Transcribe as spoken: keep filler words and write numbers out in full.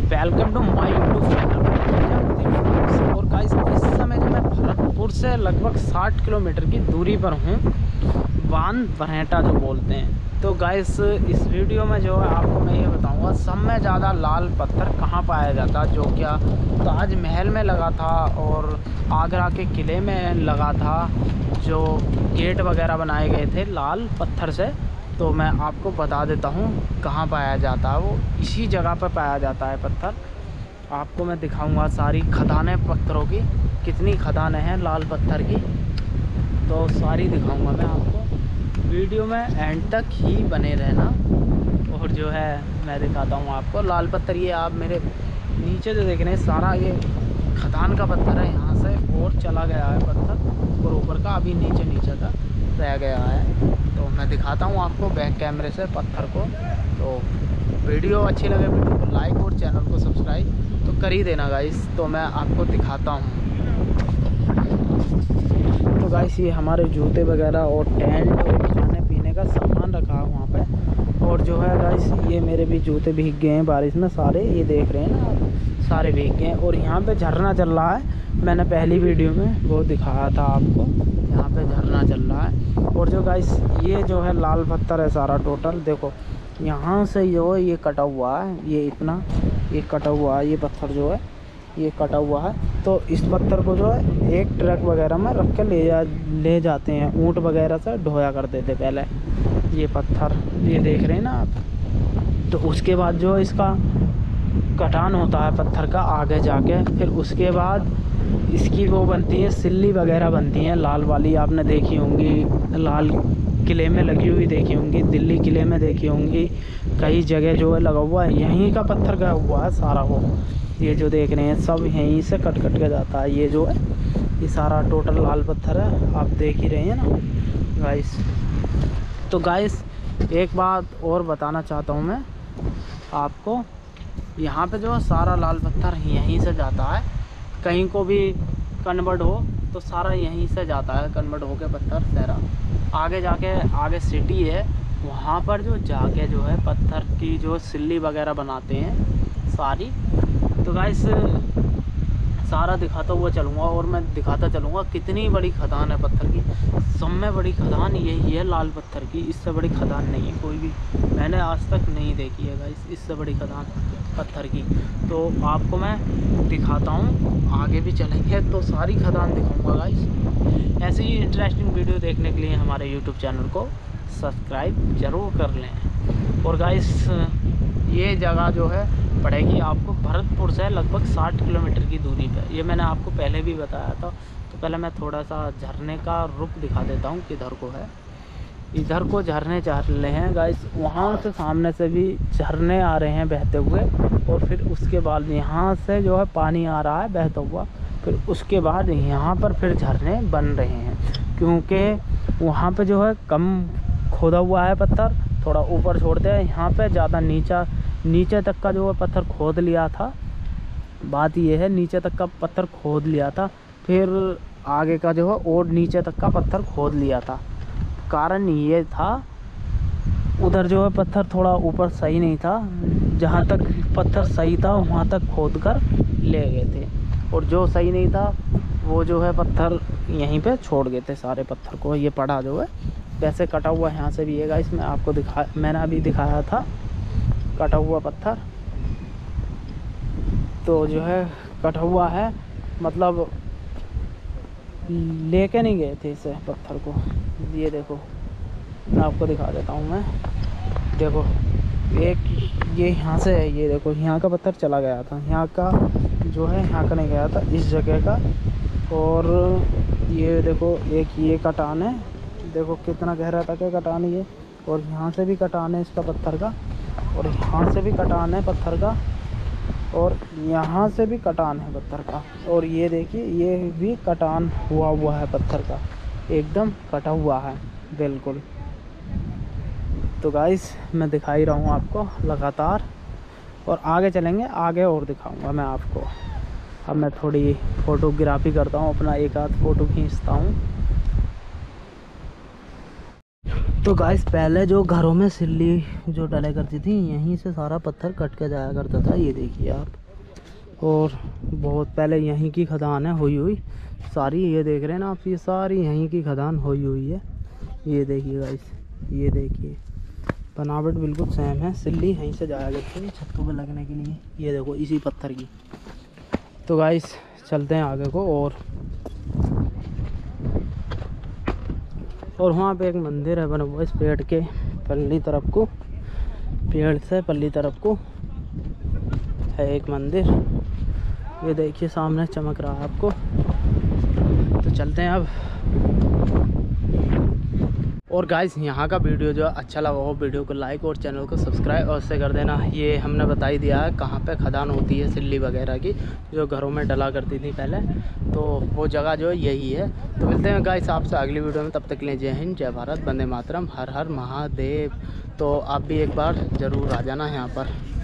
Welcome to my YouTube channel. और guys इस समय जो मैं भरतपुर से लगभग साठ किलोमीटर की दूरी पर हूँ, बांध बरहेटा जो बोलते हैं। तो गाइस इस वीडियो में जो है आपको मैं ये बताऊंगा सब में ज़्यादा लाल पत्थर कहाँ पाया जाता, जो क्या ताजमहल में लगा था और आगरा के किले में लगा था, जो गेट वगैरह बनाए गए थे लाल पत्थर से। तो मैं आपको बता देता हूँ कहाँ पाया जाता है, वो इसी जगह पर पाया जाता है पत्थर। आपको मैं दिखाऊंगा सारी खदानें पत्थरों की, कितनी खदानें हैं लाल पत्थर की, तो सारी दिखाऊंगा मैं आपको। वीडियो में एंड तक ही बने रहना। और जो है मैं दिखाता हूँ आपको लाल पत्थर। ये आप मेरे नीचे जो देख रहे हैं सारा ये खदान का पत्थर है, यहाँ से और चला गया है पत्थर और ऊपर का अभी नीचे नीचे का रह गया है। तो मैं दिखाता हूँ आपको बैक कैमरे से पत्थर को। तो वीडियो अच्छी लगे वीडियो को लाइक और चैनल को सब्सक्राइब तो कर ही देना गाइस। तो मैं आपको दिखाता हूँ। तो गाइस ये हमारे जूते वगैरह और टेंट और खाने पीने का सामान रखा है वहाँ पे। और जो है गाइस ये मेरे भी जूते भीग गए हैं बारिश में सारे, ये देख रहे हैं ना आप, सारे भीग गए हैं। और यहाँ पे झरना चल रहा है, मैंने पहली वीडियो में वो दिखाया था आपको, यहाँ पे झरना चल रहा है। और जो गाइस ये जो है लाल पत्थर है सारा टोटल, देखो यहाँ से जो है ये कटा हुआ है, ये इतना ये कटा हुआ है, ये पत्थर जो है ये कटा हुआ है। तो इस पत्थर को जो है एक ट्रक वगैरह में रख के ले जा ले जाते हैं, ऊँट वगैरह से ढोया करते थे पहले ये पत्थर, ये देख रहे हैं ना आप। तो उसके बाद जो है इसका कटान होता है पत्थर का आगे जाके, फिर उसके बाद इसकी वो बनती है सिल्ली वगैरह बनती हैं लाल वाली, आपने देखी होंगी, लाल किले में लगी हुई देखी होंगी, दिल्ली किले में देखी होंगी, कई जगह जो है लगा हुआ है। यहीं का पत्थर का हुआ है सारा, वो ये जो देख रहे हैं सब यहीं से कट कट के जाता है। ये जो है ये सारा टोटल लाल पत्थर है, आप देख ही रहे हैं ना गाइस। तो गाइस एक बात और बताना चाहता हूँ मैं आपको, यहाँ पे जो सारा लाल पत्थर यहीं से जाता है, कहीं को भी कन्वर्ट हो तो सारा यहीं से जाता है, कन्वर्ट हो के पत्थर सारा आगे जाके, आगे सिटी है वहाँ पर जो जाके जो है पत्थर की जो सिल्ली वगैरह बनाते हैं सारी। तो गाइस सारा दिखाता हुआ चलूँगा और मैं दिखाता चलूँगा कितनी बड़ी खदान है पत्थर की। सब में बड़ी खदान यही है लाल पत्थर की, इससे बड़ी खदान नहीं है कोई भी, मैंने आज तक नहीं देखी है गाइस इससे बड़ी खदान पत्थर की। तो आपको मैं दिखाता हूँ, आगे भी चलेंगे तो सारी खदान दिखाऊंगा गाइस। ऐसे ही इंटरेस्टिंग वीडियो देखने के लिए हमारे यूट्यूब चैनल को सब्सक्राइब ज़रूर कर लें। और गाइस ये जगह जो है पड़ेगी आपको भरतपुर से लगभग साठ किलोमीटर की दूरी पर, ये मैंने आपको पहले भी बताया था। तो पहले मैं थोड़ा सा झरने का रुख दिखा देता हूँ किधर को है। इधर को झरने चल रहे हैं गाइस, वहाँ से सामने से भी झरने आ रहे हैं बहते हुए, और फिर उसके बाद यहाँ से जो है पानी आ रहा है बहता हुआ, फिर उसके बाद यहाँ पर फिर झरने बन रहे हैं, क्योंकि वहाँ पे जो है कम खोदा हुआ है पत्थर, थोड़ा ऊपर छोड़ते हैं, यहाँ पे ज़्यादा नीचा नीचे तक का जो है पत्थर खोद लिया था। बात ये है नीचे तक का पत्थर खोद लिया था, फिर आगे का जो है और नीचे तक का पत्थर खोद लिया था। कारण ये था उधर जो है पत्थर थोड़ा ऊपर सही नहीं था, जहाँ तक पत्थर सही था वहाँ तक खोद कर ले गए थे, और जो सही नहीं था वो जो है पत्थर यहीं पे छोड़ गए थे सारे पत्थर को। ये पड़ा जो है वैसे कटा हुआ यहाँ से भी है गाइस, मैं आपको दिखा मैंने अभी दिखाया था कटा हुआ पत्थर। तो जो है कटा हुआ है, मतलब लेके नहीं गए थे इसे पत्थर को। ये देखो मैं आपको दिखा देता हूँ मैं, देखो एक ये यहाँ से है, ये देखो यहाँ का पत्थर चला गया था, यहाँ का जो है यहाँ का नहीं गया था इस जगह का। और ये देखो एक ये कटान है, देखो कितना गहरा तक है कटान ये, और यहाँ से भी कटान है इसका पत्थर का, और यहाँ से भी कटान है पत्थर का, और यहाँ से भी कटान है पत्थर का। और ये देखिए ये भी कटान हुआ हुआ है पत्थर का, एकदम कटा हुआ है बिल्कुल। तो गाइस मैं दिखा ही रहा हूँ आपको लगातार, और आगे चलेंगे आगे और दिखाऊंगा मैं आपको। अब मैं थोड़ी फ़ोटोग्राफी करता हूँ, अपना एक आध फ़ोटो खींचता हूँ। तो गाइस पहले जो घरों में सिल्ली जो डले करती थी, यहीं से सारा पत्थर कट के जाया करता था, ये देखिए आप। और बहुत पहले यहीं की खदान है हुई हुई सारी। ये देख रहे हैं ना आप, ये सारी यहीं की खदान हुई हुई है। ये देखिए गाइस, ये देखिए बनावट बिल्कुल सेम है। सिल्ली यहीं से जाया करती है छत्तों पे लगने के लिए। ये देखो इसी पत्थर की। तो गाइस चलते हैं आगे को। और और वहाँ पे एक मंदिर है बना हुआ इस पेड़ के पल्ली तरफ को, पेड़ से पल्ली तरफ को है एक मंदिर। ये देखिए सामने चमक रहा है आपको। तो चलते हैं अब। और गाइस यहाँ का वीडियो जो अच्छा लगा हो वीडियो को लाइक और चैनल को सब्सक्राइब और से कर देना। ये हमने बता ही दिया है कहाँ पे खदान होती है सिल्ली वगैरह की, जो घरों में डला करती थी पहले। तो वो जगह जो है यही है। तो मिलते हैं गाइस आपसे अगली वीडियो में, तब तक के लिए जय हिंद, जय भारत, वंदे मातरम, हर हर महादेव। तो आप भी एक बार ज़रूर आ जाना यहाँ पर।